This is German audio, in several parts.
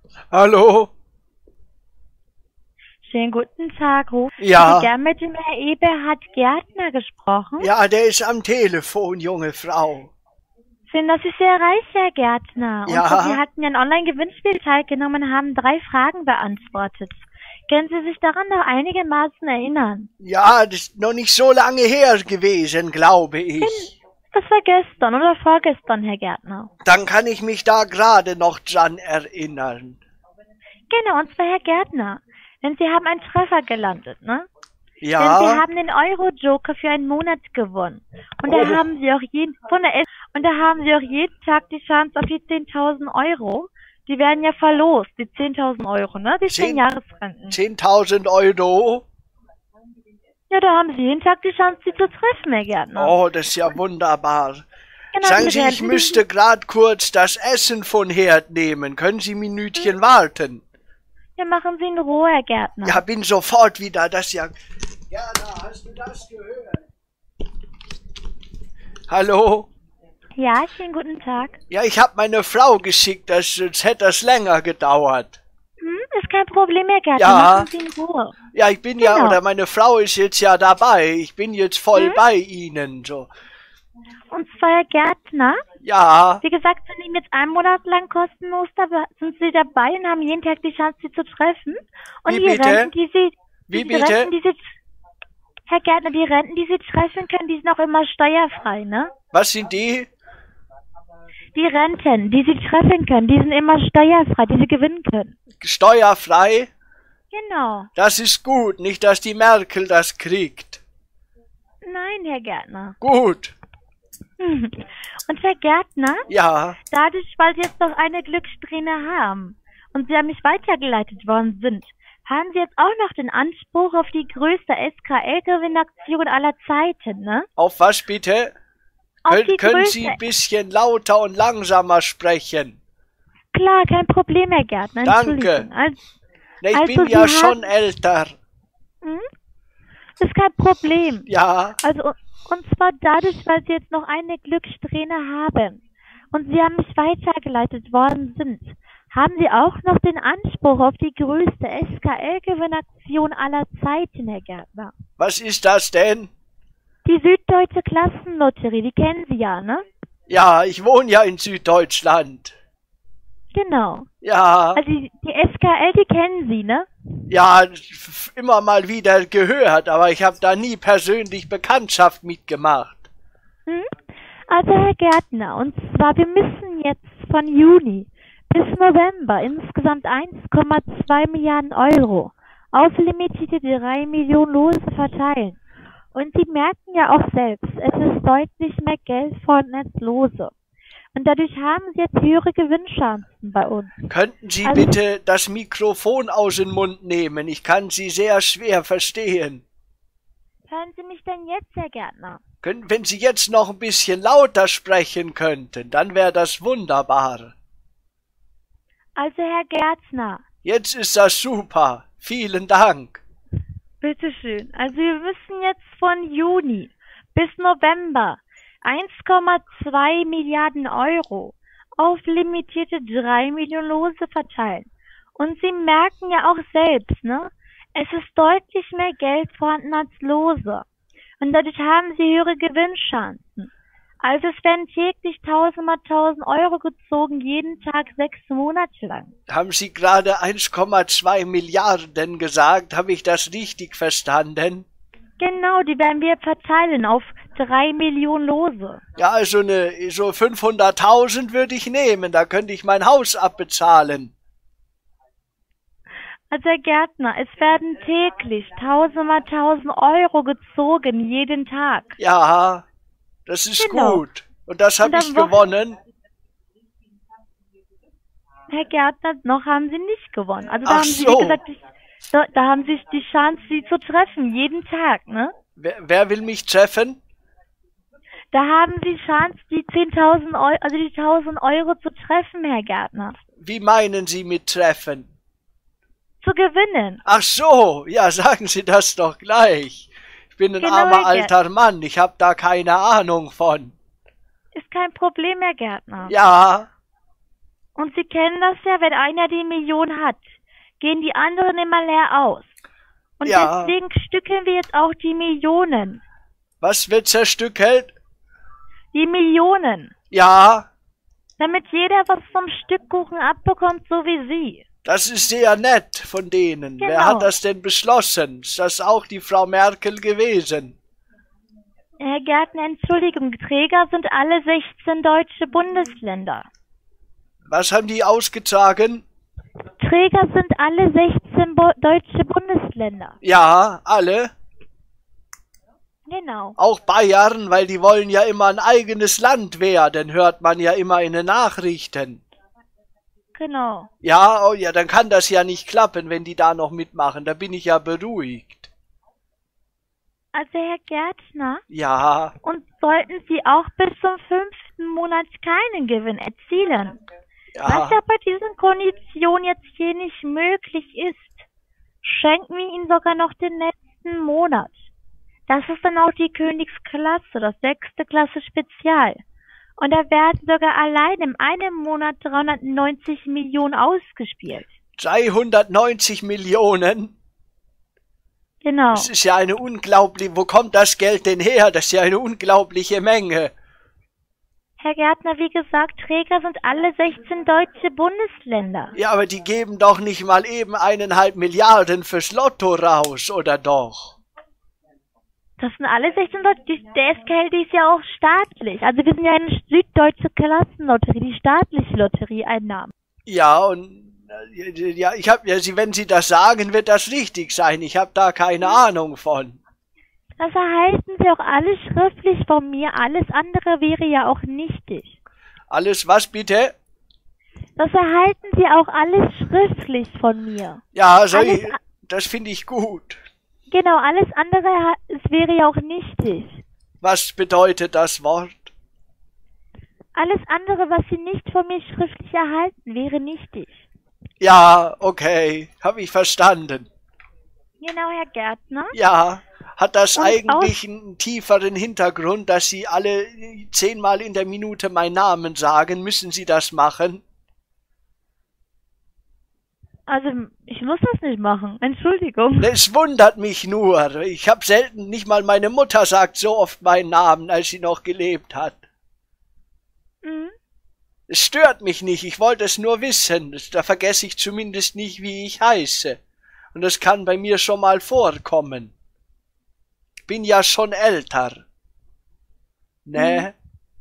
Hallo? Schönen guten Tag, Ich Ja, hätte gern mit dem Herr Eberhard Gärtner gesprochen. ja, der ist am Telefon, junge Frau. Schön, dass ich Sie erreiche, Herr Gärtner. Und zwar, Sie Ja, hatten ja ein Online-Gewinnspiel teilgenommen und haben 3 Fragen beantwortet. Können Sie sich daran noch einigermaßen erinnern? ja, das ist noch nicht so lange her gewesen, glaube ich. Das war gestern oder vorgestern, Herr Gärtner. Dann kann ich mich da gerade noch dran erinnern. Genau, und zwar, Herr Gärtner, denn Sie haben einen Treffer gelandet, ne? Denn Sie Ja, haben den Euro-Joker für einen Monat gewonnen. Und da oh, haben Sie auch jeden Tag die Chance auf die 10.000 Euro. Die werden ja verlost, die 10.000 Euro, ne? Die 10 10 Jahresrenten. 10.000 Euro. Ja, da haben Sie jeden Tag die Chance, sie zu treffen, Herr Gärtner. Oh, das ist ja wunderbar. Genau, Sagen die Sie, ich Renten, müsste gerade kurz das Essen von Herd nehmen. Können Sie ein Minütchen warten? ja, machen Sie in Ruhe, Herr Gärtner. Ja, bin sofort wieder. Das ist ja... Gerda, hast du das gehört? Hallo? Ja, schönen guten Tag. Ja, ich habe meine Frau geschickt, sonst hätte das länger gedauert. Ist kein Problem, Herr Gärtner. Ja. Machen Sie in Ruhe. Ja, ich bin ja, Genau. oder meine Frau ist jetzt ja dabei. Ich bin jetzt voll bei Ihnen, so. Und zwar, Herr Gärtner, Ja, wie gesagt, Sie nehmen jetzt einen Monat lang kostenlos dabei, sind Sie dabei und haben jeden Tag die Chance, sie zu treffen. Und Wie die bitte? Renten, die Sie, Wie die bitte? Renten, die Sie, Herr Gärtner, die Renten, die Sie treffen können, die sind auch immer steuerfrei, ne? was sind die? Die Renten, die Sie treffen können, die sind immer steuerfrei, die Sie gewinnen können. Steuerfrei? Genau. Das ist gut, nicht, dass die Merkel das kriegt. Nein, Herr Gärtner. Gut, Und Herr Gärtner, ja. dadurch, weil Sie jetzt noch eine Glückssträhne haben und Sie an mich weitergeleitet worden sind, haben Sie jetzt auch noch den Anspruch auf die größte SKL-Gewinnaktion aller Zeiten, ne? Auf was bitte? Auf die Können größte... Sie ein bisschen lauter und langsamer sprechen? Klar, kein Problem, Herr Gärtner. Danke. Entschuldigung. Ne, ich Also, bin ja Sie schon haben- älter. Ist kein Problem. Ja, Also, und zwar dadurch, weil Sie jetzt noch eine Glückssträhne haben und Sie an mich weitergeleitet worden sind, haben Sie auch noch den Anspruch auf die größte SKL-Gewinnaktion aller Zeiten, Herr Gärtner. was ist das denn? Die Süddeutsche Klassenlotterie, die kennen Sie ja, ne? Ja, ich wohne ja in Süddeutschland. Genau. Ja, Also die SKL, die kennen Sie, ne? ja, immer mal wieder gehört, aber ich habe da nie persönlich Bekanntschaft mitgemacht. Also Herr Gärtner, und zwar, wir müssen jetzt von Juni bis November insgesamt 1,2 Milliarden Euro auf limitierte 3 Millionen Lose verteilen. Und Sie merken ja auch selbst, es ist deutlich mehr Geld vorhanden als Lose. Und dadurch haben Sie jetzt höhere Gewinnchancen bei uns. Könnten Sie Also- bitte das Mikrofon aus dem Mund nehmen? Ich kann Sie sehr schwer verstehen. Hören Sie mich denn jetzt, Herr Gärtner? Wenn Sie jetzt noch ein bisschen lauter sprechen könnten, dann wäre das wunderbar. Also Herr Gärtner, Jetzt ist das super. Vielen Dank. bitteschön. Also wir müssen jetzt von Juni bis November 1,2 Milliarden Euro auf limitierte 3 Millionen Lose verteilen. Und Sie merken ja auch selbst, ne? Es ist deutlich mehr Geld vorhanden als Lose. Und dadurch haben Sie höhere Gewinnchancen. Also es werden täglich 1.000 mal 1.000 Euro gezogen, jeden Tag 6 Monate lang. Haben Sie gerade 1,2 Milliarden gesagt? Habe ich das richtig verstanden? Genau, die werden wir verteilen auf 3 Millionen Lose. Ja, also so 500.000 würde ich nehmen. Da könnte ich mein Haus abbezahlen. Also Herr Gärtner, es werden täglich 1.000 mal 1.000 Euro gezogen, jeden Tag. Ja, das ist Genau. gut. Und das habe Und ich am Wochen- gewonnen. Herr Gärtner, noch haben Sie nicht gewonnen. Also da Ach haben Sie, so. wie gesagt, da haben Sie die Chance, Sie zu treffen, jeden Tag, ne? Wer will mich treffen? Da haben Sie Chance, die 10.000 Euro, also die 1.000 Euro zu treffen, Herr Gärtner. Wie meinen Sie mit treffen? Zu gewinnen. Ach so, ja, sagen Sie das doch gleich. Ich bin ein Genau, armer Herr alter Mann. Ich habe da keine Ahnung von. Ist kein Problem, Herr Gärtner. Ja, Und Sie kennen das ja, wenn einer die Million hat, gehen die anderen immer leer aus. Und Ja. deswegen stückeln wir jetzt auch die Millionen. Was wird zerstückelt? Die Millionen. Ja, Damit jeder was vom Stück Kuchen abbekommt, so wie Sie. das ist sehr nett von denen. Wer Genau. hat das denn beschlossen? Ist das auch die Frau Merkel gewesen? Herr Gärtner, Entschuldigung, Träger sind alle 16 deutsche Bundesländer. Was haben die ausgetragen? Träger sind alle 16 deutsche Bundesländer. Ja, alle. Genau. Auch Bayern, weil die wollen ja immer ein eigenes Land werden, hört man ja immer in den Nachrichten. Genau. Ja, oh ja, dann kann das ja nicht klappen, wenn die da noch mitmachen. Da bin ich ja beruhigt. Also Herr Gärtner, Ja, und sollten Sie auch bis zum 5. Monat keinen Gewinn erzielen, was ja. ja bei diesen Konditionen jetzt hier nicht möglich ist, schenken wir Ihnen sogar noch den letzten Monat. Das ist dann auch die Königsklasse, das 6. Klasse Spezial. Und da werden sogar allein in einem Monat 390 Millionen ausgespielt. 390 Millionen? Genau. Das ist ja eine unglaubliche... Wo kommt das Geld denn her? Das ist ja eine unglaubliche Menge. Herr Gärtner, wie gesagt, Träger sind alle 16 deutsche Bundesländer. Ja, aber die geben doch nicht mal eben 1,5 Milliarden fürs Lotto raus, oder doch? Das sind alle 16 deutsche. Der SKL, die ist ja auch staatlich. Also wir sind ja eine süddeutsche Klassenlotterie, die staatliche Lotterieeinnahmen. Ja, und... Ja, ich hab ja, wenn Sie das sagen, wird das richtig sein. Ich habe da keine Ahnung von. Das erhalten Sie auch alles schriftlich von mir. Alles andere wäre ja auch nichtig. Alles was bitte? Das erhalten Sie auch alles schriftlich von mir. Ja, das finde ich gut. Genau, alles andere, es wäre ja auch nichtig. Was bedeutet das Wort? Alles andere, was Sie nicht von mir schriftlich erhalten, wäre nichtig. Ja, okay, habe ich verstanden. Genau, Herr Gärtner. Ja, hat das Und eigentlich einen tieferen Hintergrund, dass Sie alle 10-mal in der Minute meinen Namen sagen? Müssen Sie das machen? Also, ich muss das nicht machen. Entschuldigung. Es wundert mich nur. Ich habe selten, nicht mal meine Mutter sagt so oft meinen Namen, als sie noch gelebt hat. Mhm. Es stört mich nicht, ich wollte es nur wissen. Da vergesse ich zumindest nicht, wie ich heiße. Und das kann bei mir schon mal vorkommen. Ich bin ja schon älter. Ne?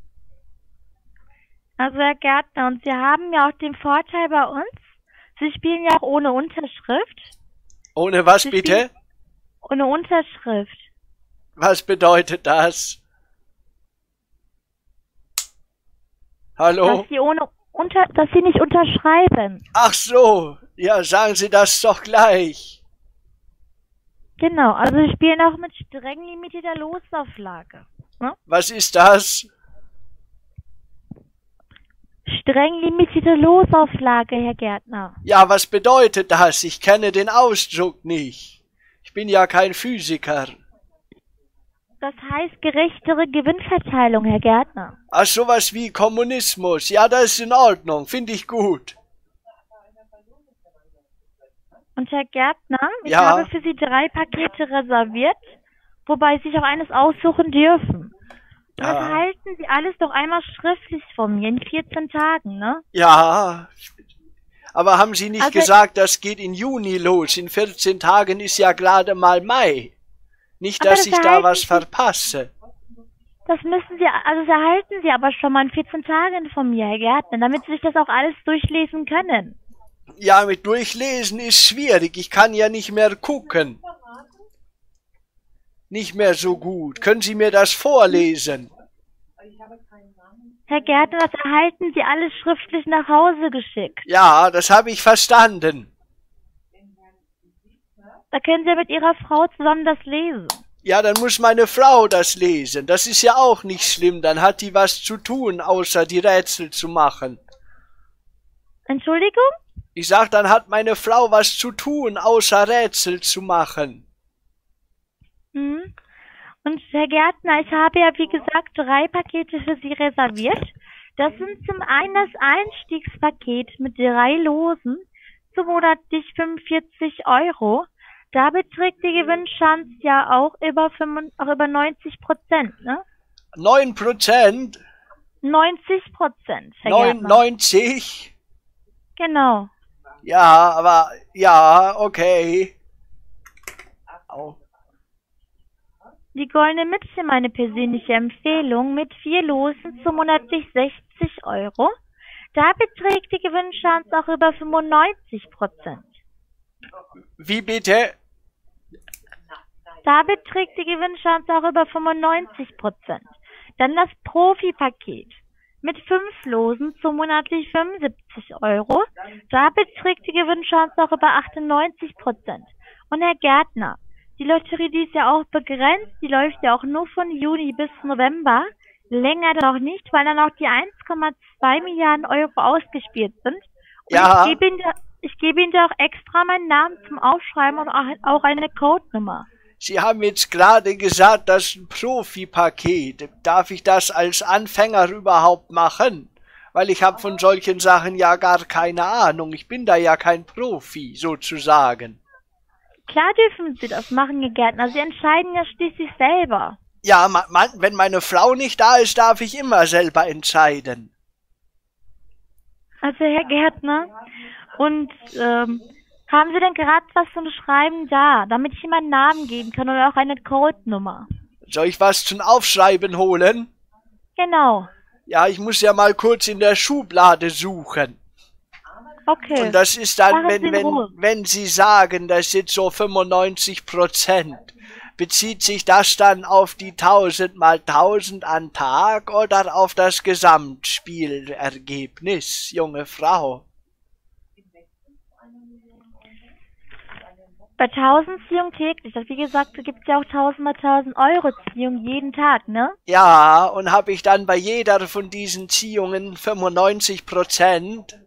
Also, Herr Gärtner, und Sie haben ja auch den Vorteil bei uns, Sie spielen ja auch ohne Unterschrift. Ohne was Sie bitte? spielen ohne Unterschrift. Was bedeutet das? Hallo? Dass Sie nicht unterschreiben. Ach so, ja, sagen Sie das doch gleich. Genau, also Sie spielen auch mit streng limitierter Losauflage. Ne? Was ist das? Streng limitierte Losauflage, Herr Gärtner. Ja, was bedeutet das? Ich kenne den Ausdruck nicht. Ich bin ja kein Physiker. Das heißt gerechtere Gewinnverteilung, Herr Gärtner. Ach, sowas wie Kommunismus. Ja, das ist in Ordnung. Finde ich gut. Und Herr Gärtner, ich Ja. habe für Sie 3 Pakete reserviert, wobei Sie sich auch eines aussuchen dürfen. Und das Ja. erhalten Sie alles doch einmal schriftlich von mir in 14 Tagen, ne? Ja. Aber haben Sie nicht Also- gesagt, das geht in Juni los? In 14 Tagen ist ja gerade mal Mai. Nicht, Aber dass das ich da erhalten was Sie- verpasse. Das erhalten Sie aber schon mal in 14 Tagen von mir, Herr Gärtner, damit Sie sich das auch alles durchlesen können. Ja, mit Durchlesen ist schwierig. Ich kann ja nicht mehr gucken. Nicht mehr so gut. Können Sie mir das vorlesen? Herr Gärtner, das erhalten Sie alles schriftlich nach Hause geschickt. Ja, das habe ich verstanden. Da können Sie mit Ihrer Frau zusammen das lesen. Ja, dann muss meine Frau das lesen. Das ist ja auch nicht schlimm. Dann hat die was zu tun, außer die Rätsel zu machen. Entschuldigung? Ich sag, dann hat meine Frau was zu tun, außer Rätsel zu machen. Hm. Und Herr Gärtner, ich habe ja wie gesagt 3 Pakete für Sie reserviert. Das sind zum einen das Einstiegspaket mit 3 Losen zu monatlich 45 €. Da beträgt die Gewinnchance ja auch über 90%, ne? 9%? 90%, Herr Gärtner. 99? Genau. Ja, aber, ja, okay. Au. Die Goldene Mütze, meine persönliche Empfehlung, mit 4 Losen zu monatlich 60 €. Da beträgt die Gewinnchance auch über 95%. Wie bitte? Da beträgt die Gewinnchance auch über 95%. Dann das Profi-Paket mit 5 Losen zu monatlich 75 €. Da beträgt die Gewinnchance auch über 98%. Und Herr Gärtner, die Lotterie, die ist ja auch begrenzt, die läuft ja auch nur von Juni bis November. Länger noch nicht, weil dann auch die 1,2 Milliarden € ausgespielt sind. Und Ja. ich gebe Ihnen da auch extra meinen Namen zum Aufschreiben und auch eine Codenummer. Sie haben jetzt gerade gesagt, das ist ein Profi-Paket. Darf ich das als Anfänger überhaupt machen? Weil ich habe von solchen Sachen ja gar keine Ahnung. Ich bin da ja kein Profi, sozusagen. Klar dürfen Sie das machen, Herr Gärtner. Sie entscheiden ja schließlich selber. Ja, wenn meine Frau nicht da ist, darf ich immer selber entscheiden. Also Herr Gärtner, und haben Sie denn gerade was zum Schreiben da, damit ich ihm einen Namen geben kann oder auch eine Codenummer? Soll ich was zum Aufschreiben holen? Genau. Ja, ich muss ja mal kurz in der Schublade suchen. Okay. Und das ist dann, Machen Sie in Ruhe. wenn Sie sagen, das sind so 95%, bezieht sich das dann auf die 1000 mal 1000 an Tag oder auf das Gesamtspielergebnis, junge Frau? Bei 1000 Ziehungen täglich, wie gesagt, gibt es ja auch 1000 mal 1000 € Ziehung jeden Tag, ne? Ja, und habe ich dann bei jeder von diesen Ziehungen 95%?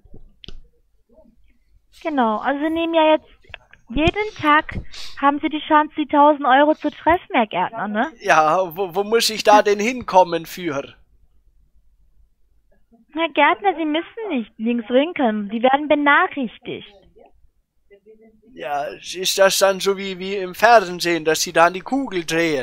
Genau, also Sie nehmen ja jetzt, jeden Tag haben Sie die Chance, die 1000 € zu treffen, Herr Gärtner, ne? Ja, wo muss ich da denn hinkommen für? Herr Gärtner, Sie müssen nicht links winkeln, Sie werden benachrichtigt. Ja, ist das dann so wie im Fernsehen, dass Sie da an die Kugel drehen?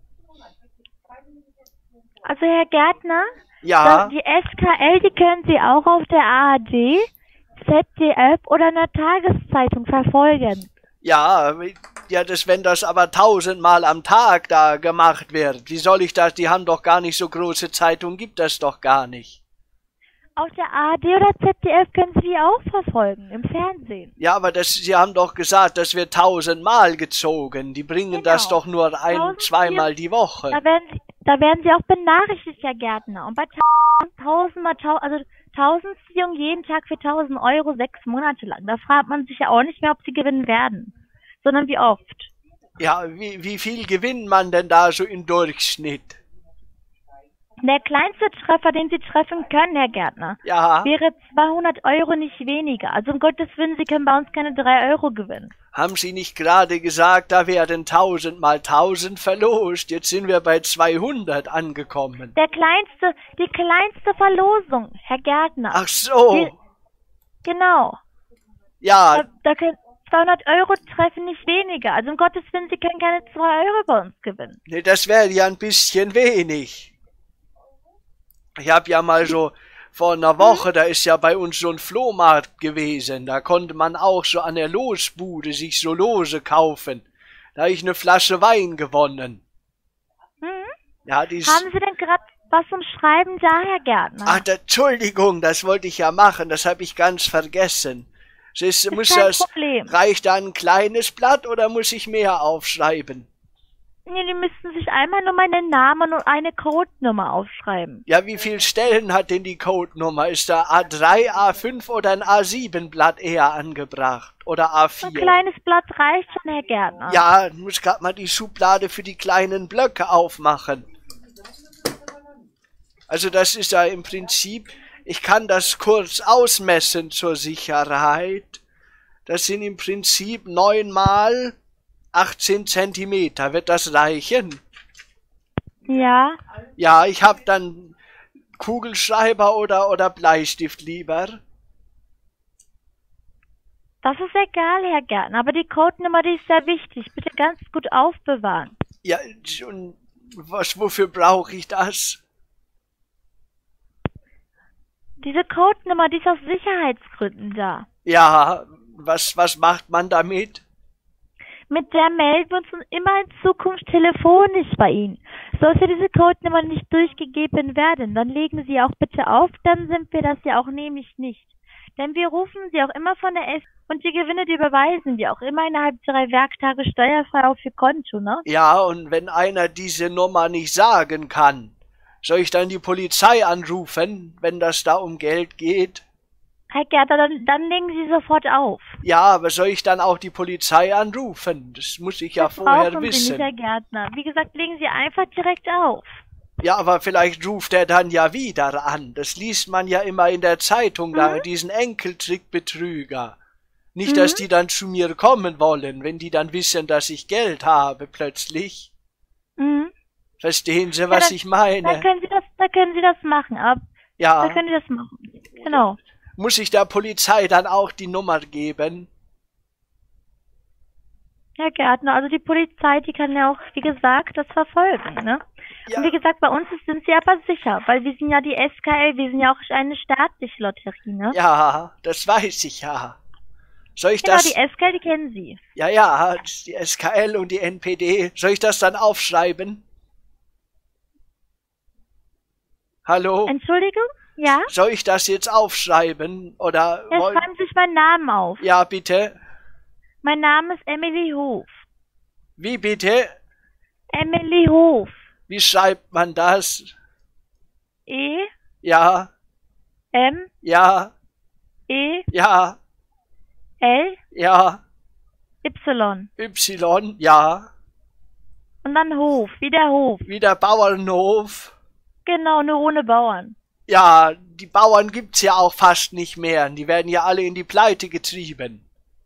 Also Herr Gärtner, Ja. die SKL, die können Sie auch auf der ARD, ZDF oder in der Tageszeitung verfolgen. Ja, wenn das aber 1000 Mal am Tag da gemacht wird, wie soll ich das? Die haben doch gar nicht so große Zeitungen, gibt das doch gar nicht. Auf der ARD oder ZDF können Sie die auch verfolgen, im Fernsehen. Ja, aber Sie haben doch gesagt, das wird 1000 Mal gezogen. Die bringen das doch nur zweimal die Woche. Da werden Sie auch benachrichtigt, Herr Gärtner. Und bei 1000 mal 1000, also 1000 Ziehungen jeden Tag für 1000 € 6 Monate lang. Da fragt man sich ja auch nicht mehr, ob Sie gewinnen werden, sondern wie oft. Ja, wie viel gewinnt man denn da so im Durchschnitt? Der kleinste Treffer, den Sie treffen können, Herr Gärtner, Ja. wäre 200 € nicht weniger. Also um Gottes Willen, Sie können bei uns keine 3 € gewinnen. Haben Sie nicht gerade gesagt, da werden 1000 mal 1000 verlost? Jetzt sind wir bei 200 angekommen. Die kleinste Verlosung, Herr Gärtner. Ach so. Genau. Ja. Da können 200 € treffen nicht weniger. Also um Gottes Willen, Sie können keine 2 € bei uns gewinnen. Nee, das wäre ja ein bisschen wenig. Ich habe ja mal so vor einer Woche, da ist ja bei uns so ein Flohmarkt gewesen. Da konnte man auch so an der Losbude sich so Lose kaufen. Da habe ich eine Flasche Wein gewonnen. Ja, Haben Sie denn gerade was zum Schreiben da, Herr Gärtner? Ach, Entschuldigung, das wollte ich ja machen. Das habe ich ganz vergessen. Reicht da ein kleines Blatt oder muss ich mehr aufschreiben? Nee, die müssten sich einmal nur meinen Namen und eine Codenummer aufschreiben. Ja, wie viele Stellen hat denn die Codenummer? Ist da A3, A5 oder ein A7-Blatt eher angebracht? Oder A4? Ein kleines Blatt reicht schon, Herr Gärtner. Ja, ich muss gerade mal die Schublade für die kleinen Blöcke aufmachen. Also das ist ja im Prinzip, ich kann das kurz ausmessen zur Sicherheit. Das sind im Prinzip 9 mal 18 Zentimeter. Wird das reichen? Ja. Ja, ich habe dann Kugelschreiber oder Bleistift lieber? Das ist egal, Herr Gärtner, aber die Codenummer, die ist sehr wichtig. Bitte ganz gut aufbewahren. Ja, und wofür brauche ich das? Diese Codenummer, die ist aus Sicherheitsgründen da. Ja, was macht man damit? Mit der melden wir uns immer in Zukunft telefonisch bei Ihnen. Sollte diese Codenummer nicht durchgegeben werden, dann legen Sie auch bitte auf, dann sind wir das ja auch nämlich nicht. Denn wir rufen Sie auch immer von der S und die Gewinne, die überweisen wir auch immer innerhalb 3 Werktage steuerfrei auf Ihr Konto, ne? Ja, und wenn einer diese Nummer nicht sagen kann, soll ich dann die Polizei anrufen, wenn das da um Geld geht? Herr Gärtner, dann legen Sie sofort auf. Ja, aber soll ich dann auch die Polizei anrufen? Das muss ich ja Das vorher brauchen Sie wissen. nicht, Herr Gärtner. Wie gesagt, legen Sie einfach direkt auf. Ja, aber vielleicht ruft er dann ja wieder an. Das liest man ja immer in der Zeitung, da diesen Enkeltrickbetrüger. Nicht, dass die dann zu mir kommen wollen, wenn die dann wissen, dass ich Geld habe plötzlich. Mhm. Verstehen Sie, was ich meine? Da können Sie das machen, Ja. Da können Sie das machen. Genau. Muss ich der Polizei dann auch die Nummer geben? Herr Gärtner, also die Polizei, die kann ja auch, wie gesagt, das verfolgen, ne? Ja. Und wie gesagt, bei uns sind Sie aber sicher, weil wir sind ja die SKL, wir sind ja auch eine staatliche Lotterie, ne? Ja, das weiß ich ja. Soll ich Genau, das... die SKL, die kennen Sie. Ja, die SKL und die NPD. Soll ich das dann aufschreiben? Hallo? Entschuldigung? Ja? Soll ich das jetzt aufschreiben? Oder Ja, schreiben Sie sich meinen Namen auf. Ja, bitte. Mein Name ist Emily Hof. Wie bitte? Emily Hof. Wie schreibt man das? E, Ja, M, ja, E, ja, L, ja, Y. Y, ja. Und dann Hof, wie der Hof. Wie der Bauernhof. Genau, nur ohne Bauern. Ja, die Bauern gibt's ja auch fast nicht mehr. Die werden ja alle in die Pleite getrieben.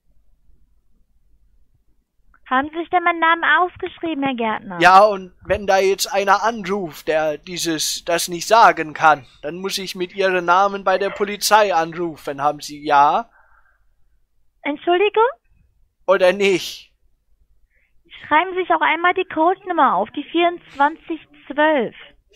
Haben Sie sich denn meinen Namen ausgeschrieben, Herr Gärtner? Ja, und wenn da jetzt einer anruft, der das nicht sagen kann, dann muss ich mit Ihrem Namen bei der Polizei anrufen. Haben Sie ja Entschuldigung? oder nicht? Schreiben Sie sich auch einmal die Codenummer auf, die 2412.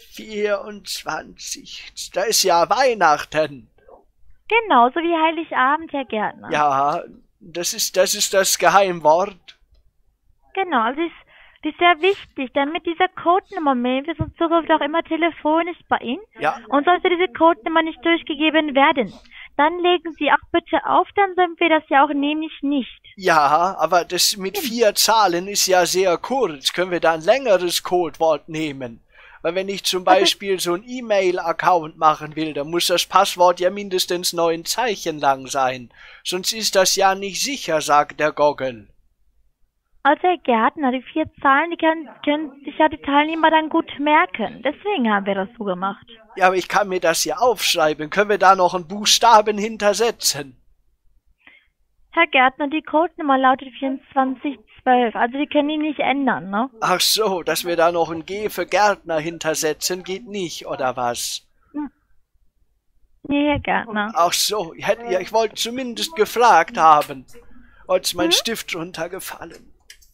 24. Da ist ja Weihnachten. Genau, so wie Heiligabend, Herr Gärtner. Ja, das ist das Geheimwort. Genau, also die ist sehr wichtig, damit diese Codenummer melden wir uns zukünftig auch immer telefonisch bei Ihnen. Ja. Und sollte diese Codenummer nicht durchgegeben werden, dann legen Sie auch bitte auf, dann sind wir das ja auch nämlich nicht. Ja, aber das mit 4 Zahlen ist ja sehr kurz. Können wir da ein längeres Codewort nehmen? Weil wenn ich zum Beispiel so ein E-Mail-Account machen will, dann muss das Passwort ja mindestens 9 Zeichen lang sein. Sonst ist das ja nicht sicher, sagt der Goggle. Also Herr Gärtner, die 4 Zahlen, die können sich ja die Teilnehmer dann gut merken. Deswegen haben wir das so gemacht. Ja, aber ich kann mir das ja aufschreiben. Können wir da noch einen Buchstaben hintersetzen? Herr Gärtner, die Codenummer lautet 2412, also die können die nicht ändern, ne? Ach so, dass wir da noch ein G für Gärtner hintersetzen, geht nicht, oder was? Nee, Herr Gärtner. Ach so, ich wollte zumindest gefragt haben. Heute ist mein Stift runtergefallen.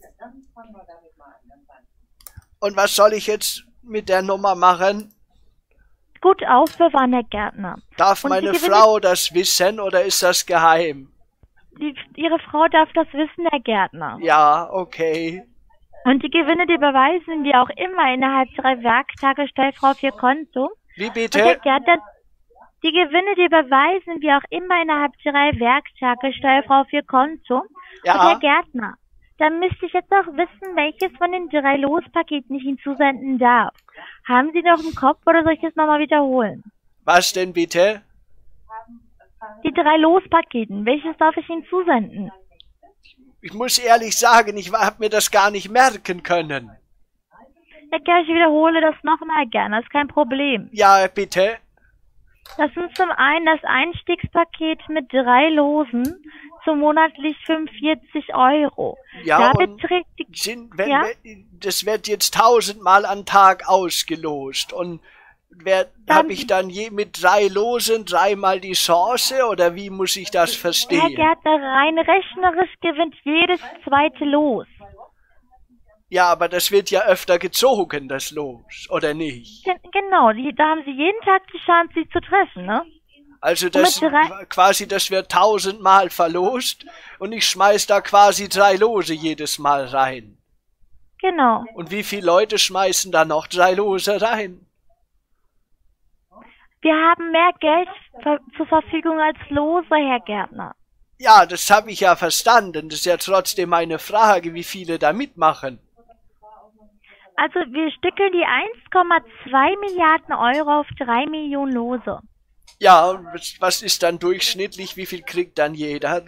Und was soll ich jetzt mit der Nummer machen? Gut aufbewahren, Herr Gärtner. Darf meine Frau das wissen oder ist das geheim? Ihre Frau darf das wissen, Herr Gärtner. Ja, okay. Und die Gewinne, die überweisen wir auch immer innerhalb 3 Werktage steuerfrei auf Ihr Konto. Wie Und bitte? Herr Gärtner, die Gewinne, die überweisen wir auch immer innerhalb 3 Werktage steuerfrei auf Ihr Konto. Ja. Und Herr Gärtner, dann müsste ich jetzt auch wissen, welches von den 3 Lospaketen ich Ihnen zusenden darf. Haben Sie noch im Kopf oder soll ich das nochmal wiederholen? Was denn bitte? Die 3 Lospaketen, welches darf ich Ihnen zusenden? Ich muss ehrlich sagen, ich habe mir das gar nicht merken können. Herr Gärtner, ich wiederhole das nochmal gerne, das ist kein Problem. Ja, bitte. Das sind zum einen das Einstiegspaket mit 3 Losen zu monatlich 45 €. Ja, Da und beträgt das wird jetzt 1000-mal am Tag ausgelost. Und Habe ich dann mit 3 Losen dreimal die Chance oder wie muss ich das Herr verstehen? Gärtner, rein rechnerisch gewinnt jedes zweite Los. Ja, aber das wird ja öfter gezogen, das Los, oder nicht? Genau, da haben Sie jeden Tag die Chance, sie zu treffen, ne? Also Und das mit quasi, das wird 1000-mal verlost und ich schmeiß da quasi 3 Lose jedes Mal rein. Genau. Und wie viele Leute schmeißen da noch 3 Lose rein? Wir haben mehr Geld zur Verfügung als Lose, Herr Gärtner. Ja, das habe ich ja verstanden. Das ist ja trotzdem eine Frage, wie viele da mitmachen. Also wir stückeln die 1,2 Milliarden Euro auf 3 Millionen Lose. Ja, und was ist dann durchschnittlich? Wie viel kriegt dann jeder?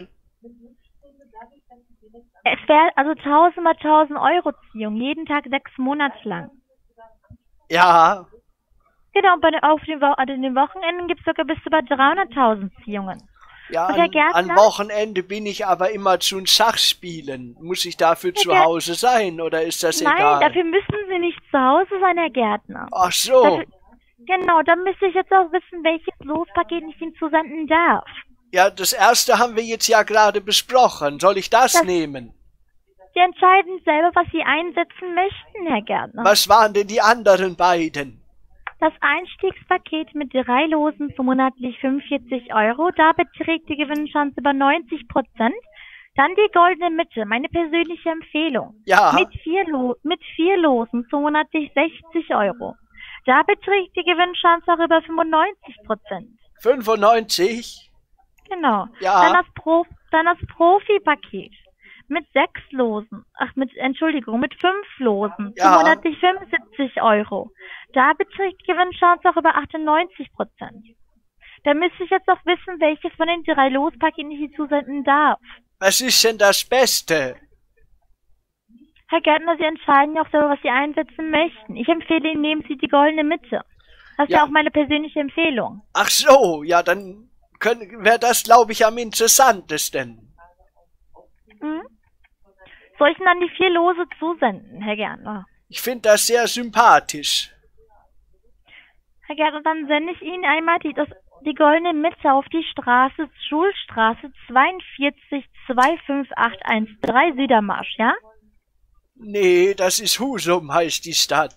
Es wäre also 1000 mal 1000 Euro Ziehung, jeden Tag 6 Monate lang. Ja, Genau, auf den Wochenenden gibt es sogar bis über 300.000 Ziehungen. ja, Und Herr an Gärtner? Wochenende bin ich aber immer zum Schachspielen. Muss ich dafür zu Hause sein oder ist das Nein, egal? dafür müssen Sie nicht zu Hause sein, Herr Gärtner. Ach so. Genau, dann müsste ich jetzt auch wissen, welches Lospaket ich Ihnen zusenden darf. Ja, das erste haben wir jetzt ja gerade besprochen. Soll ich das nehmen? Sie entscheiden selber, was Sie einsetzen möchten, Herr Gärtner. Was waren denn die anderen beiden? Das Einstiegspaket mit 3 Losen für monatlich 45 Euro, da beträgt die Gewinnchance über 90%. Dann die goldene Mitte, meine persönliche Empfehlung. Ja. Mit 4 Losen für monatlich 60 Euro. Da beträgt die Gewinnchance auch über 95%. 95? Genau. Ja. Dann das Profi-Paket. Mit 6 Losen. Mit 5 Losen. Ja. Für monatlich 75 Euro. Da beträgt die Gewinnchance auch über 98%. Da müsste ich jetzt auch wissen, welches von den 3 Lospaketen ich Ihnen zusenden darf. Was ist denn das Beste? Herr Gärtner, Sie entscheiden ja auch selber, was Sie einsetzen möchten. Ich empfehle Ihnen, nehmen Sie die goldene Mitte. Das ist ja auch meine persönliche Empfehlung. Ach so, ja, dann wäre das, glaube ich, am interessantesten. Hm? Soll ich Ihnen dann die 4 Lose zusenden, Herr Gärtner? Ich finde das sehr sympathisch. Herr Gärtner, dann sende ich Ihnen einmal die goldene Mitte auf die Schulstraße 42 25813 Südermarsch, ja? Nee, das ist Husum, heißt die Stadt.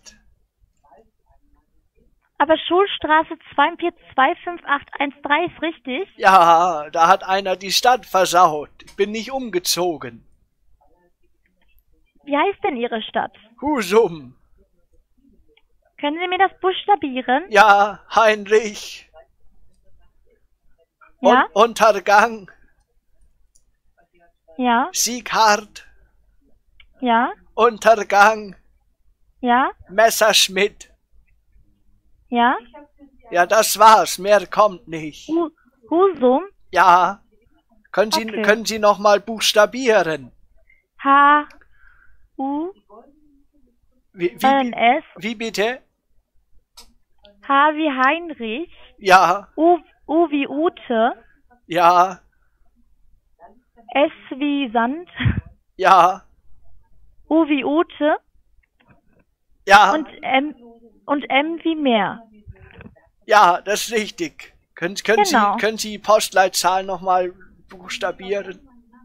Aber Schulstraße 42 25813 ist richtig? Ja, da hat einer die Stadt versaut. Ich bin nicht umgezogen. Wie heißt denn Ihre Stadt? Husum. Können Sie mir das buchstabieren? Ja, Heinrich. Ja? Untergang. Ja? Sieghard. Ja? Untergang. Ja? Messerschmidt. Ja? Ja, das war's. Mehr kommt nicht. Husum? Ja. Okay. Können Sie noch mal buchstabieren? H. U. S. Wie bitte? H wie Heinrich. Ja. U wie Ute. Ja. S wie Sand. Ja. U wie Ute. Ja. Und M wie Meer. Ja, das ist richtig. Können Genau. Sie die Postleitzahl noch mal buchstabieren?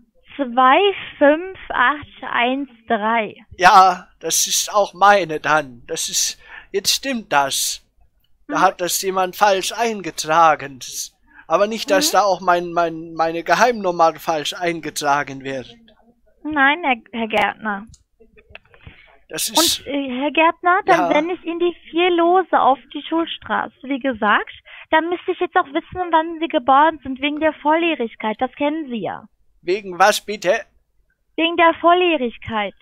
25813. Ja, das ist auch meine dann. Jetzt stimmt das. Da hat das jemand falsch eingetragen. Aber nicht, dass da auch meine Geheimnummer falsch eingetragen wird. Nein, Herr Gärtner. Das ist, Und Herr Gärtner, dann sende ich Ihnen die 4 Lose auf die Schulstraße. Wie gesagt, dann müsste ich jetzt auch wissen, wann Sie geboren sind, wegen der Volljährigkeit. Das kennen Sie ja. Wegen was bitte? Wegen der Volljährigkeit.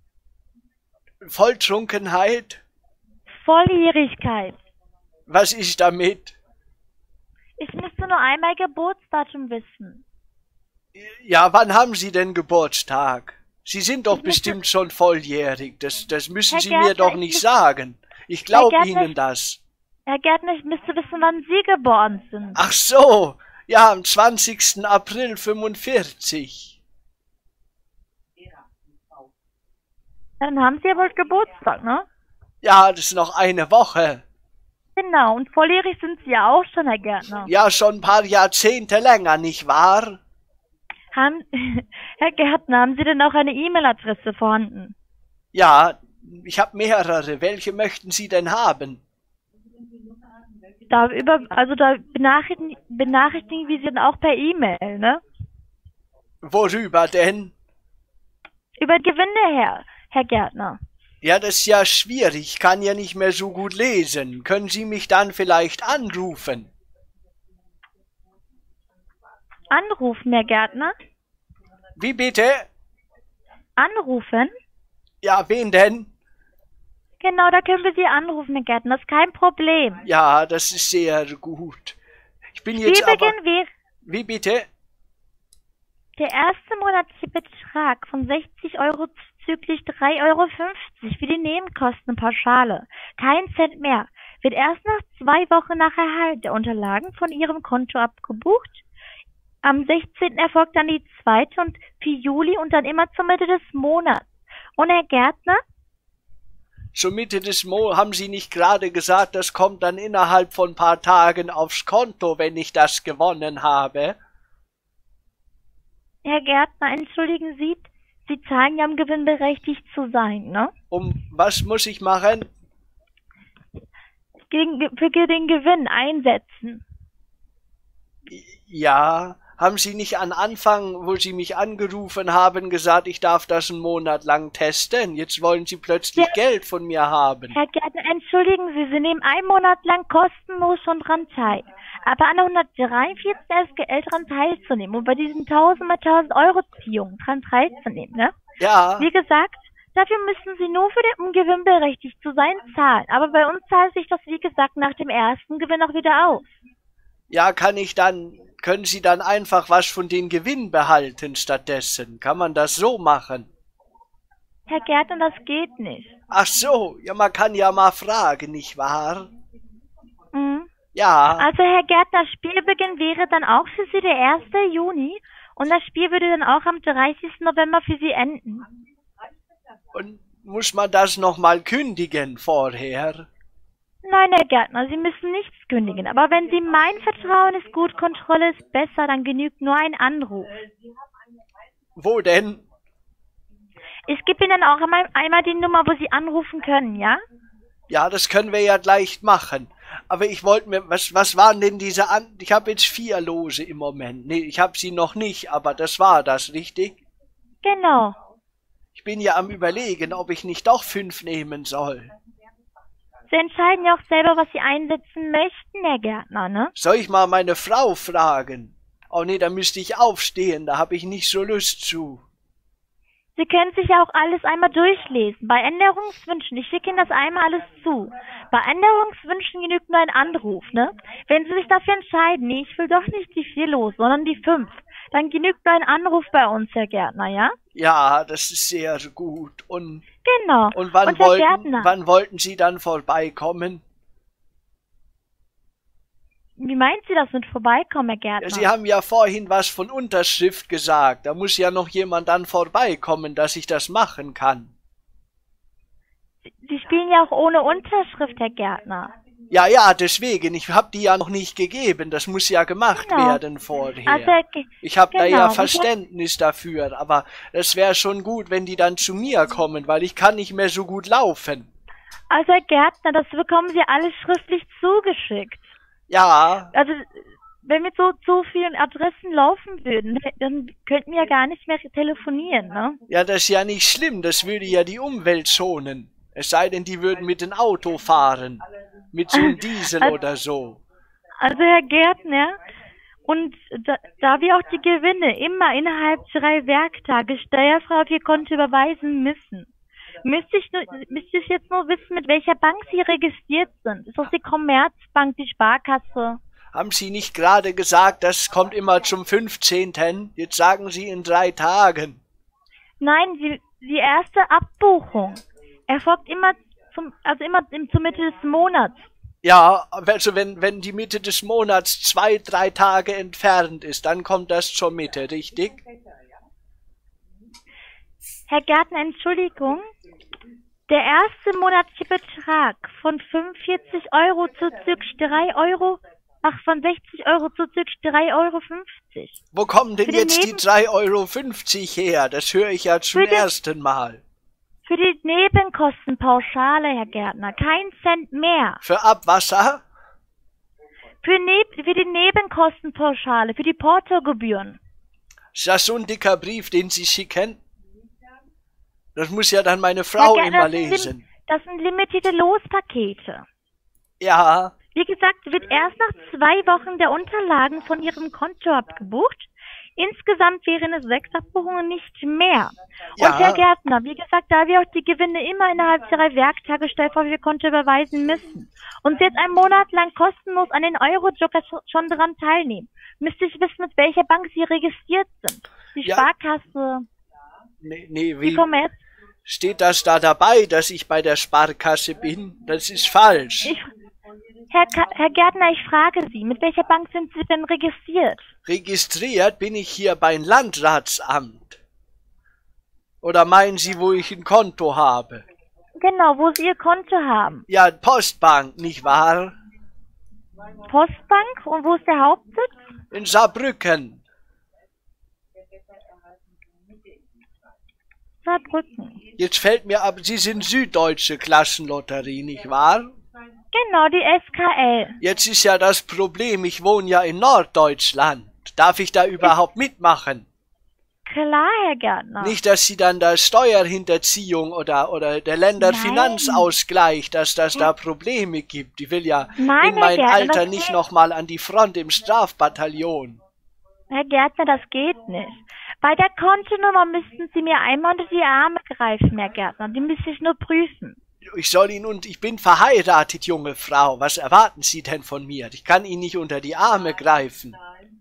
Volltrunkenheit? Volljährigkeit. Was ist damit? Ich müsste nur einmal Geburtsdatum wissen. Ja, wann haben Sie denn Geburtstag? Sie sind doch bestimmt schon volljährig. Das müssen Sie mir doch nicht sagen. Ich glaube Ihnen das. Herr Gärtner, ich müsste wissen, wann Sie geboren sind. Ach so, ja, am 20. April 45. Dann haben Sie ja wohl Geburtstag, ne? Ja, das ist noch eine Woche. Genau, und volljährig sind Sie ja auch schon, Herr Gärtner. Ja, schon ein paar Jahrzehnte länger, nicht wahr? Haben, Herr Gärtner, haben Sie denn auch eine E-Mail-Adresse vorhanden? Ja, ich habe mehrere. Welche möchten Sie denn haben? Da benachrichtigen wir Sie dann auch per E-Mail, ne? Worüber denn? Über Gewinne, Herr Gärtner. Ja, das ist ja schwierig. Ich kann ja nicht mehr so gut lesen. Können Sie mich dann vielleicht anrufen? Anrufen, Herr Gärtner? Wie bitte? Anrufen? Ja, wen denn? Genau, da können wir Sie anrufen, Herr Gärtner. Das ist kein Problem. Ja, das ist sehr gut. Ich bin jetzt aber... Spielbeginn wäre Wie bitte? der erste monatliche Betrag von 60 Euro zuzüglich 3,50 Euro für die Nebenkostenpauschale. Kein Cent mehr. Wird erst nach 2 Wochen nach Erhalt der Unterlagen von Ihrem Konto abgebucht. Am 16. erfolgt dann die zweite und für Juli und dann immer zur Mitte des Monats. Und Herr Gärtner? Zur Mitte des Monats haben Sie nicht gerade gesagt, das kommt dann innerhalb von ein paar Tagen aufs Konto, wenn ich das gewonnen habe? Herr Gärtner, entschuldigen Sie, Sie zahlen ja, um gewinnberechtigt zu sein, ne? Was muss ich machen? Für den Gewinn einsetzen. Ja, haben Sie nicht an Anfang, wo Sie mich angerufen haben, gesagt, ich darf das einen Monat lang testen? Jetzt wollen Sie plötzlich Geld von mir haben. Herr Gärtner, entschuldigen Sie, Sie nehmen 1 Monat lang kostenlos schon dran teil. Aber an der 143 SGL dran teilzunehmen und bei diesen 1000 mal 1000 Euro Ziehungen dran teilzunehmen, ne? Ja. Wie gesagt, dafür müssen Sie nur um gewinnberechtigt zu sein, zahlen. Aber bei uns zahlt sich das, wie gesagt, nach dem ersten Gewinn auch wieder aus. Ja, können Sie dann einfach was von den Gewinn behalten stattdessen? Kann man das so machen? Herr Gärtner, das geht nicht. Ach so, ja, man kann ja mal fragen, nicht wahr? Mhm. Ja. Also, Herr Gärtner, Spielbeginn wäre dann auch für Sie der 1. Juni und das Spiel würde dann auch am 30. November für Sie enden. Und muss man das nochmal kündigen vorher? Nein, Herr Gärtner, Sie müssen nichts kündigen. Aber wenn Sie meinen, Vertrauen ist gut, Kontrolle ist besser, dann genügt nur ein Anruf. Wo denn? Ich gebe Ihnen dann auch einmal die Nummer, wo Sie anrufen können, ja? Ja, das können wir ja gleich machen. Aber ich wollte mir, was waren denn diese ich habe jetzt 4 Lose im Moment. Nee, ich habe sie noch nicht, aber das war das, richtig? Genau. Ich bin ja am Überlegen, ob ich nicht doch 5 nehmen soll. Sie entscheiden ja auch selber, was Sie einsetzen möchten, Herr Gärtner, ne? Soll ich mal meine Frau fragen? Oh nee, da müsste ich aufstehen, da habe ich nicht so Lust zu. Sie können sich ja auch alles einmal durchlesen. Bei Änderungswünschen, ich schicke Ihnen das einmal alles zu. Bei Änderungswünschen genügt nur ein Anruf, ne? Wenn Sie sich dafür entscheiden, nee, ich will doch nicht die 4 los, sondern die 5, dann genügt nur ein Anruf bei uns, Herr Gärtner, ja? Ja, das ist sehr gut. Und genau. Und wann wollten Sie dann vorbeikommen? Wie meint Sie das mit vorbeikommen, Herr Gärtner? Ja, Sie haben ja vorhin was von Unterschrift gesagt. Da muss ja noch jemand dann vorbeikommen, dass ich das machen kann. Sie spielen ja auch ohne Unterschrift, Herr Gärtner. Ja, deswegen. Ich habe die ja noch nicht gegeben. Das muss ja gemacht werden vorher. Also, ich habe da ja Verständnis dafür. Aber es wäre schon gut, wenn die dann zu mir kommen, weil ich kann nicht mehr so gut laufen. Also, Herr Gärtner, das bekommen Sie alles schriftlich zugeschickt. Ja. Also, wenn wir so vielen Adressen laufen würden, dann könnten wir ja gar nicht mehr telefonieren, ne? Ja, das ist ja nicht schlimm. Das würde ja die Umwelt schonen. Es sei denn, die würden mit dem Auto fahren. Mit so einem Diesel oder so. Also, Herr Gärtner, und da wir auch die Gewinne immer innerhalb 3 Werktage steuerfrei auf Ihr Konto überweisen müssen, müsste ich jetzt nur wissen, mit welcher Bank Sie registriert sind. Ist das die Commerzbank, die Sparkasse? Haben Sie nicht gerade gesagt, das kommt immer zum 15.? Jetzt sagen Sie in 3 Tagen. Nein, die erste Abbuchung erfolgt immer zur Mitte des Monats. Ja, also wenn die Mitte des Monats 2, 3 Tage entfernt ist, dann kommt das zur Mitte, richtig? Herr Gärtner, Entschuldigung. Der erste monatliche Betrag von 45 Euro zu zügig 3 Euro, von 60 Euro zu zügig 3,50 Euro. Wo kommen denn Für den jetzt die 3,50 Euro her? Das höre ich ja zum Für den- ersten Mal. Für die Nebenkostenpauschale, Herr Gärtner, kein Cent mehr. Für Abwasser? Für die Nebenkostenpauschale, für die Portogebühren. Ist das so ein dicker Brief, den Sie schicken? Das muss ja dann meine Frau Herr Gärtner, immer lesen. Das sind limitierte Lospakete. Ja, Wie gesagt, wird erst nach 2 Wochen der Unterlagen von Ihrem Konto abgebucht. Insgesamt wären es 6 Abbuchungen, nicht mehr. Ja. Und Herr Gärtner, wie gesagt, da wir auch die Gewinne immer innerhalb 3 Werktage steuerfrei Konto überweisen müssen und Sie jetzt einen Monat lang kostenlos an den Euro-Joker schon daran teilnehmen, müsste ich wissen, mit welcher Bank Sie registriert sind. Die Ja. Sparkasse, nee, die wie Commerz. steht das da dabei, dass ich bei der Sparkasse bin? Das ist falsch. Herr Gärtner, ich frage Sie, mit welcher Bank sind Sie denn registriert? Registriert bin ich hier beim Landratsamt. Oder meinen Sie, wo ich ein Konto habe? Genau, wo Sie Ihr Konto haben. Ja, Postbank, nicht wahr? Postbank, und wo ist der Hauptsitz? In Saarbrücken. Saarbrücken. Jetzt fällt mir ab, Sie sind Süddeutsche Klassenlotterie, nicht wahr? Genau, die SKL. Jetzt ist ja das Problem, ich wohne ja in Norddeutschland. Darf ich da überhaupt mitmachen? Klar, Herr Gärtner. Nicht, dass Sie dann da Steuerhinterziehung oder der Länderfinanzausgleich, dass das da Probleme gibt. Ich will ja Nein, in Herr mein Gärtner, Alter das nicht geht- nochmal an die Front im Strafbataillon. Herr Gärtner, das geht nicht. Bei der Kontonummer müssten Sie mir einmal unter die Arme greifen, Herr Gärtner. Die müsste ich nur prüfen. Ich bin verheiratet, junge Frau. Was erwarten Sie denn von mir? Ich kann Ihnen nicht unter die Arme greifen.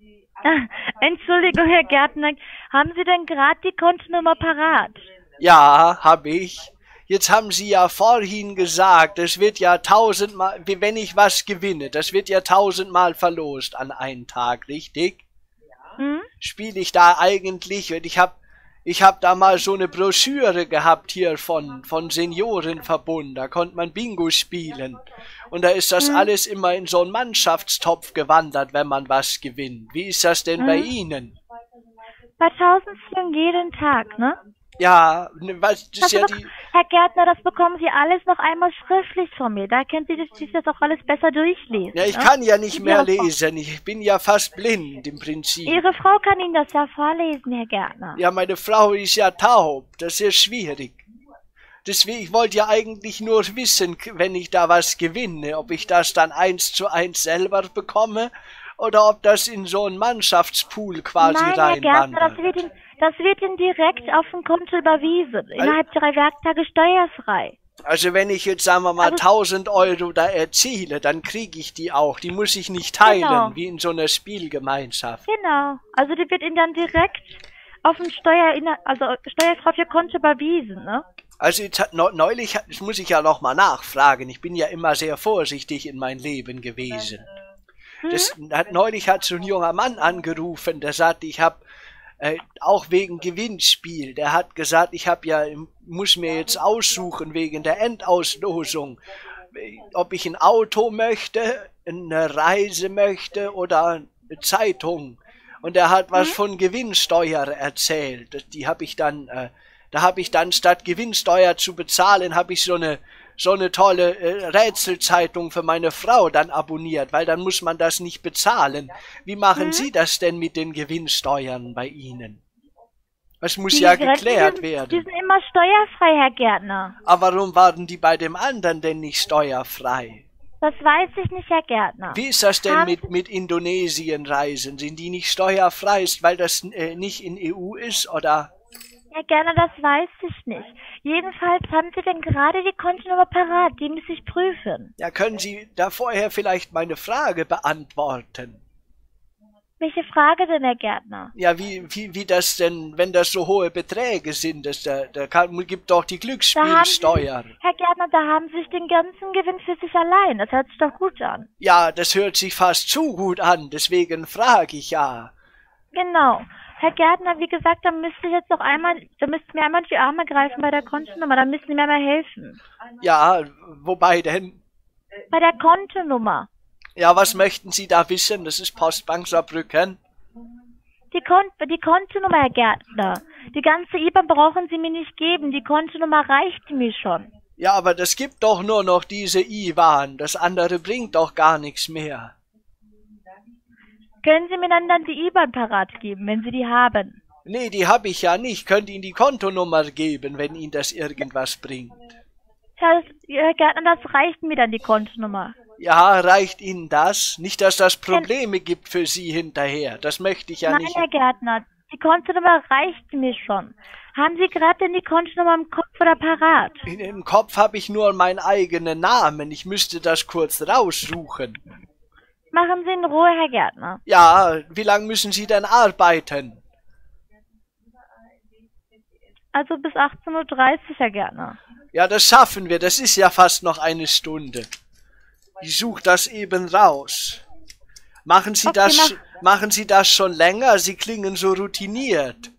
Entschuldigung, Herr Gärtner, haben Sie denn gerade die Kontonummer parat? Ja, hab ich. Jetzt haben Sie ja vorhin gesagt, es wird ja 1000-mal, wenn ich was gewinne, das wird ja 1000-mal verlost an einem Tag, richtig? Hm? Spiele ich da eigentlich, und ich hab da mal so eine Broschüre gehabt hier von Seniorenverbund, da konnte man Bingo spielen. Und da ist das alles immer in so einen Mannschaftstopf gewandert, wenn man was gewinnt. Wie ist das denn bei Ihnen? Bei 1000 jeden Tag, ne? Ja, was, das ist ja die, Herr Gärtner, das bekommen Sie alles noch einmal schriftlich von mir. Da können Sie sich das auch alles besser durchlesen. ja, ich ne? kann ja nicht Ihre mehr Frau- lesen, ich bin ja fast blind im Prinzip. Ihre Frau kann Ihnen das ja vorlesen, Herr Gärtner. Ja, meine Frau ist ja taub, das ist ja schwierig. Deswegen, ich wollte ja eigentlich nur wissen, wenn ich da was gewinne, ob ich das dann 1:1 selber bekomme oder ob das in so einen Mannschaftspool quasi Nein, Herr Gärtner, reinwandert. das wird Ihnen direkt auf dem Konto überwiesen. Innerhalb 3 Werktage steuerfrei. Also wenn ich jetzt, sagen wir mal, Also- 1000 Euro da erziele, dann kriege ich die auch. Die muss ich nicht teilen, Genau. wie in so einer Spielgemeinschaft. Genau. Also die wird Ihnen dann direkt auf dem steuerfrei auf Ihr Konto überwiesen, ne? Also jetzt neulich, das muss ich ja noch mal nachfragen, ich bin ja immer sehr vorsichtig in mein Leben gewesen. Neulich hat so ein junger Mann angerufen, der sagte, ich habe auch wegen Gewinnspiel, der hat gesagt, muss mir jetzt aussuchen wegen der Endauslosung, ob ich ein Auto möchte, eine Reise möchte oder eine Zeitung. Und er hat was von Gewinnsteuer erzählt. Die habe ich dann, da habe ich dann statt Gewinnsteuer zu bezahlen, habe ich so eine tolle Rätselzeitung für meine Frau dann abonniert, weil dann muss man das nicht bezahlen. Wie machen Sie das denn mit den Gewinnsteuern bei Ihnen? Das muss ja geklärt Die werden. sind immer steuerfrei, Herr Gärtner. Aber warum waren die bei dem anderen denn nicht steuerfrei? Das weiß ich nicht, Herr Gärtner. Wie ist das denn Haben mit Indonesien-Reisen? Sind die nicht steuerfrei, weil das nicht in EU ist, oder? Herr Gärtner, das weiß ich nicht. Jedenfalls haben Sie denn gerade die Kontonummer parat, die muss ich prüfen. Ja, können Sie da vorher vielleicht meine Frage beantworten? Welche Frage denn, Herr Gärtner? Ja, wie das denn, wenn das so hohe Beträge sind, gibt doch die Glücksspielsteuer. Herr Gärtner, da haben Sie sich den ganzen Gewinn für sich allein. Das hört sich doch gut an. Ja, das hört sich fast zu gut an, deswegen frage ich ja. Genau. Herr Gärtner, wie gesagt, da müsste ich jetzt noch einmal, da müssten mir einmal die Arme greifen bei der Kontonummer, da müssen Sie mir mal helfen. Ja, wobei denn? Bei der Kontonummer. Ja, was möchten Sie da wissen? Das ist Postbank Saarbrücken. Die Kontonummer, Herr Gärtner. Die ganze IBAN brauchen Sie mir nicht geben, die Kontonummer reicht mir schon. Ja, aber das gibt doch nur noch diese IBAN. Das andere bringt doch gar nichts mehr. Können Sie mir dann die IBAN parat geben, wenn Sie die haben? Nee, die habe ich ja nicht. Könnt Ihnen die Kontonummer geben, wenn Ihnen das irgendwas bringt. Herr Gärtner, das reicht mir dann, die Kontonummer. Ja, reicht Ihnen das? Nicht, dass das Probleme gibt für Sie hinterher. Das möchte ich ja Nein, nicht. Herr Gärtner, die Kontonummer reicht mir schon. Haben Sie gerade denn die Kontonummer im Kopf oder parat? Im Kopf habe ich nur meinen eigenen Namen. Ich müsste das kurz raussuchen. Machen Sie in Ruhe, Herr Gärtner. Ja, wie lange müssen Sie denn arbeiten? Also bis 18:30 Uhr, Herr Gärtner. Ja, das schaffen wir. Das ist ja fast noch eine Stunde. Ich suche das eben raus. Machen Sie das schon länger? Sie klingen so routiniert.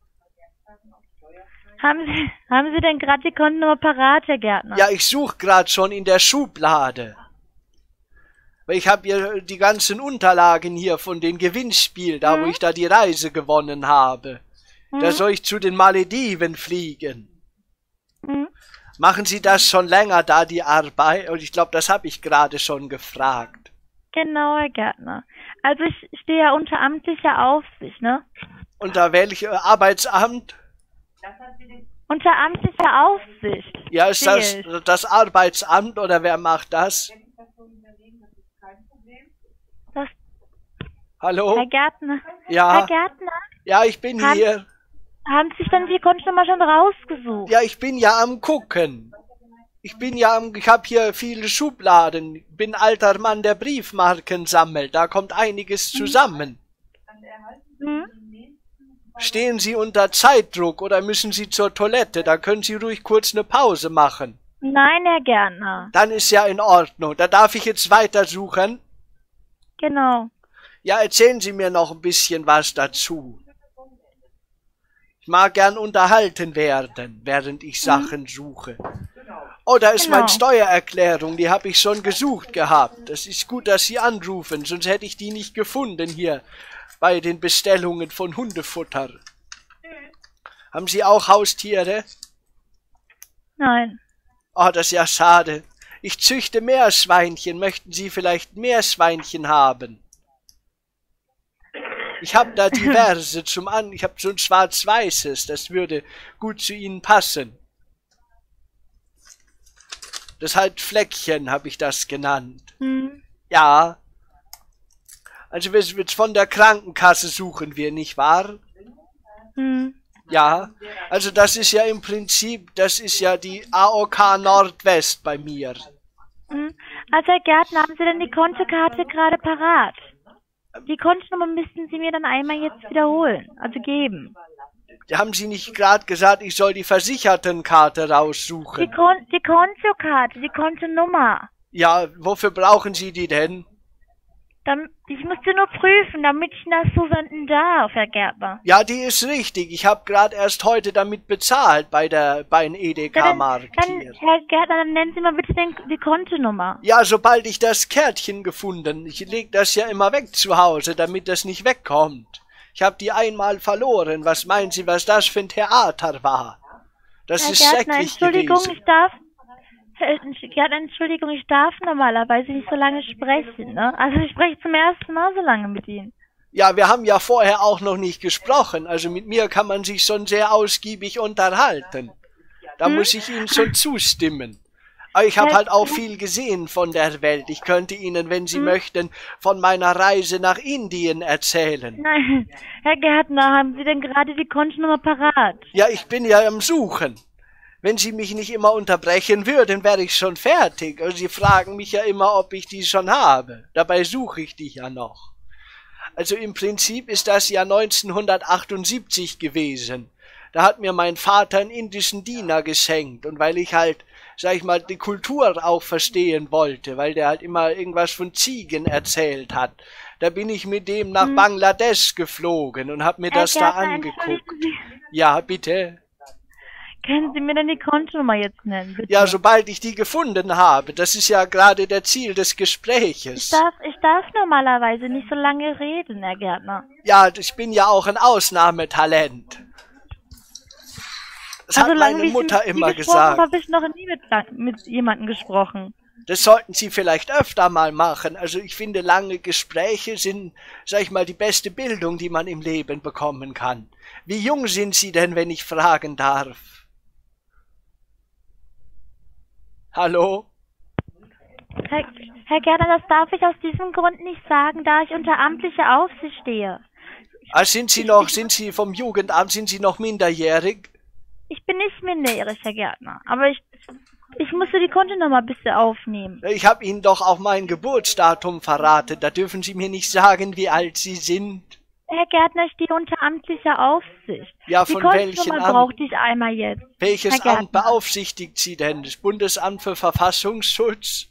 Haben Sie denn gerade die Kontonummer parat, Herr Gärtner? Ja, ich suche gerade schon in der Schublade. Weil ich habe hier die ganzen Unterlagen hier von den Gewinnspielen, da wo ich da die Reise gewonnen habe. Da soll ich zu den Malediven fliegen. Machen Sie das schon länger da, die Arbeit? Und ich glaube, das habe ich gerade schon gefragt. Genau, Herr Gärtner. Also ich stehe ja unter amtlicher Aufsicht, ne? Unter welchem Arbeitsamt? Unter amtlicher Aufsicht. Ja, ist das Arbeitsamt oder wer macht das? Hallo? Herr Gärtner. Ja. Herr Gärtner. Ja, ich bin hier. Haben Sie sich dann die Kontonummer schon rausgesucht? Ja, ich bin ja am gucken. Ich habe hier viele Schubladen. Bin alter Mann, der Briefmarken sammelt. Da kommt einiges zusammen. Stehen Sie unter Zeitdruck oder müssen Sie zur Toilette? Da können Sie ruhig kurz eine Pause machen. Nein, Herr Gärtner. Dann ist ja in Ordnung. Da darf ich jetzt weitersuchen. Genau. Ja, erzählen Sie mir noch ein bisschen was dazu. Ich mag gern unterhalten werden, während ich Sachen suche. Oh, da ist meine Steuererklärung, die habe ich schon gesucht gehabt. Das ist gut, dass Sie anrufen, sonst hätte ich die nicht gefunden hier bei den Bestellungen von Hundefutter. Haben Sie auch Haustiere? Nein. Oh, das ist ja schade. Ich züchte Meerschweinchen. Möchten Sie vielleicht Meerschweinchen haben? Ich habe da diverse ich habe so ein schwarz-weißes, das würde gut zu Ihnen passen. Das halt Fleckchen, habe ich das genannt. Ja. Also von der Krankenkasse suchen wir, nicht wahr? Ja. Also das ist ja im Prinzip, das ist ja die AOK Nordwest bei mir. Also Herr Gärtner, haben Sie denn die Kontokarte gerade parat? Die Kontonummer müssten Sie mir dann einmal jetzt wiederholen, also geben. Haben Sie nicht gerade gesagt, ich soll die Versichertenkarte raussuchen? Die Kontokarte, die Kontonummer. Ja, wofür brauchen Sie die denn? Ich muss sie nur prüfen, damit ich das zusenden darf, Herr Gärtner. Ja, die ist richtig. Ich habe gerade erst heute damit bezahlt bei den Edeka-Markt hier. Herr Gärtner, dann nennen Sie mal bitte die Kontonummer. Ja, sobald ich das Kärtchen gefunden. Ich leg das ja immer weg zu Hause, damit das nicht wegkommt. Ich habe die einmal verloren. Was meinen Sie, was das für ein Theater war? Das ist Gärtner, schrecklich Entschuldigung, gewesen. Entschuldigung, ich darf normalerweise nicht so lange sprechen, ne? Also ich spreche zum ersten Mal so lange mit Ihnen. Ja, wir haben ja vorher auch noch nicht gesprochen. Also mit mir kann man sich schon sehr ausgiebig unterhalten. Da muss ich Ihnen schon zustimmen. Aber ich habe halt auch viel gesehen von der Welt. Ich könnte Ihnen, wenn Sie möchten, von meiner Reise nach Indien erzählen. Nein, Herr Gärtner, haben Sie denn gerade die Kontonummer parat? Ja, ich bin ja am Suchen. Wenn Sie mich nicht immer unterbrechen würden, wäre ich schon fertig. Also Sie fragen mich ja immer, ob ich die schon habe. Dabei suche ich die ja noch. Also im Prinzip ist das ja 1978 gewesen. Da hat mir mein Vater einen indischen Diener geschenkt. Und weil ich halt, sag ich mal, die Kultur auch verstehen wollte, weil der halt immer irgendwas von Ziegen erzählt hat, Da bin ich mit dem nach Bangladesch geflogen und habe mir Herr das da Gärtner, angeguckt. entschuldigen Ja, bitte. Können Sie mir denn die Kontonummer jetzt nennen, bitte? Ja, sobald ich die gefunden habe. Das ist ja gerade der Ziel des Gespräches. Ich darf normalerweise nicht so lange reden, Herr Gärtner. Ja, ich bin ja auch ein Ausnahmetalent. Das hat meine Mutter immer gesagt. Habe ich noch nie mit jemandem gesprochen. Das sollten Sie vielleicht öfter mal machen. Also ich finde, lange Gespräche sind, sag ich mal, die beste Bildung, die man im Leben bekommen kann. Wie jung sind Sie denn, wenn ich fragen darf? Hallo? Herr Gärtner, das darf ich aus diesem Grund nicht sagen, da ich unter amtlicher Aufsicht stehe. Ah, sind Sie vom Jugendamt, sind Sie noch minderjährig? Ich bin nicht minderjährig, Herr Gärtner, aber ich musste die Kontonummer bitte aufnehmen. Ich habe Ihnen doch auch mein Geburtsdatum verraten. Da dürfen Sie mir nicht sagen, wie alt Sie sind. Herr Gärtner, ich stehe unter amtlicher Aufsicht. Ja, von welchem Kontonummer Amt? brauchte ich einmal jetzt. Welches Herr Amt Gärtner. beaufsichtigt Sie denn? Das Bundesamt für Verfassungsschutz?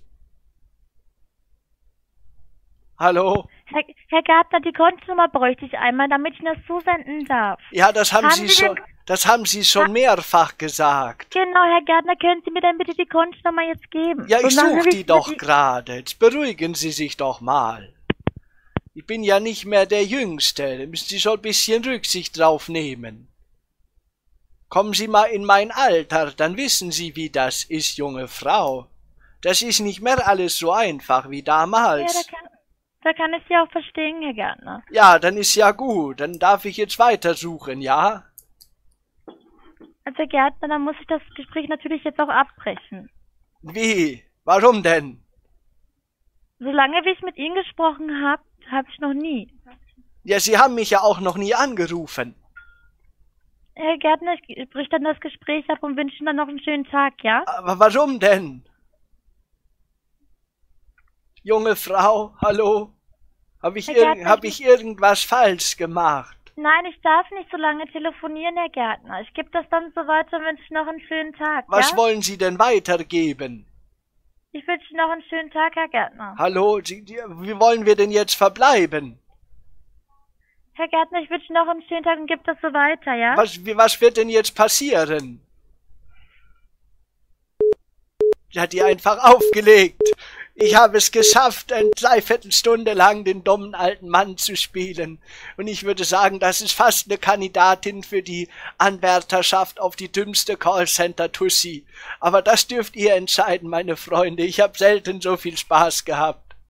Hallo? Herr Gärtner, die Kontonummer bräuchte ich einmal, damit ich das zusenden darf. Ja, das haben Haben Sie schon mehrfach gesagt. Genau, Herr Gärtner, können Sie mir dann bitte die Kontonummer jetzt geben? Ja, ich Solange suche ich die doch gerade. Jetzt beruhigen Sie sich doch mal. Ich bin ja nicht mehr der Jüngste. Da müssen Sie schon ein bisschen Rücksicht drauf nehmen. Kommen Sie mal in mein Alter, dann wissen Sie, wie das ist, junge Frau. Das ist nicht mehr alles so einfach wie damals. Ja, da kann ich Sie auch verstehen, Herr Gärtner. Ja, dann ist ja gut. Dann darf ich jetzt weitersuchen, ja? Also, Herr Gärtner, dann muss ich das Gespräch natürlich jetzt auch abbrechen. Wie? Warum denn? Solange wie ich mit Ihnen gesprochen habe, habe ich noch nie. Ja, Sie haben mich ja auch noch nie angerufen. Herr Gärtner, ich brich dann das Gespräch ab und wünsche Ihnen dann noch einen schönen Tag, ja? Aber warum denn? Junge Frau, hallo? Hab ich irgendwas falsch gemacht? Nein, ich darf nicht so lange telefonieren, Herr Gärtner. Ich gebe das dann so weiter und wünsche noch einen schönen Tag, Was ja? wollen Sie denn weitergeben? Ich wünsche noch einen schönen Tag, Herr Gärtner. Hallo, wie wollen wir denn jetzt verbleiben? Herr Gärtner, ich wünsche noch einen schönen Tag und gebe das so weiter, ja? Was wird denn jetzt passieren? Sie hat die einfach aufgelegt. Ich habe es geschafft, eine Dreiviertelstunde lang den dummen alten Mann zu spielen. Und ich würde sagen, das ist fast eine Kandidatin für die Anwärterschaft auf die dümmste Callcenter-Tussi. Aber das dürft ihr entscheiden, meine Freunde. Ich habe selten so viel Spaß gehabt.